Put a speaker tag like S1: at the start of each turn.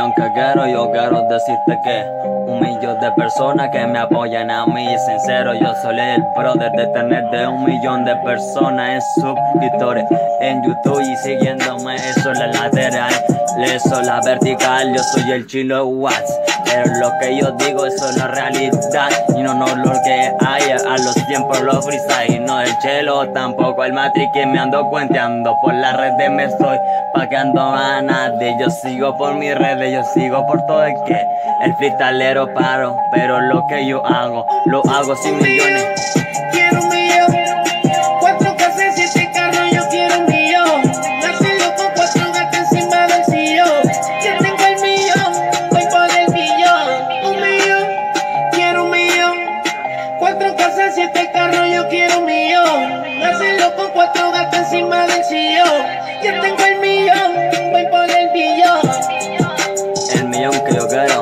S1: millón que quiero, yo quiero decirte que 1.000.000 de personas que me apoyan a mí. Sincero, yo soy el brother de tener de 1.000.000 de personas en suscriptores en YouTube y siguiéndome. Eso es la lateral, eso es la vertical. Yo soy el chilo Watts, pero lo que yo digo, eso es la realidad y no lo que hay. A los tiempos los freestyle, no el chelo, tampoco el matrix que me ando cuenteando. Por las redes me estoy paqueando a nadie. Yo sigo por mis redes, yo sigo por todo el que el freestylero paro. Pero lo que yo hago, lo hago sin millones.
S2: Quiero 1.000.000, 4 casas, 7 carros, yo quiero 1.000.000. Nací loco, 4 gatos encima del sillón. Ya tengo el millón, voy por el billón. 1.000.000, quiero 1.000.000, 4 casas, 7 carros, yo quiero 1.000.000. Nací loco, 4 gatos encima del sillón. Ya tengo el millón, voy por el billón.
S1: El millón que yo quiero,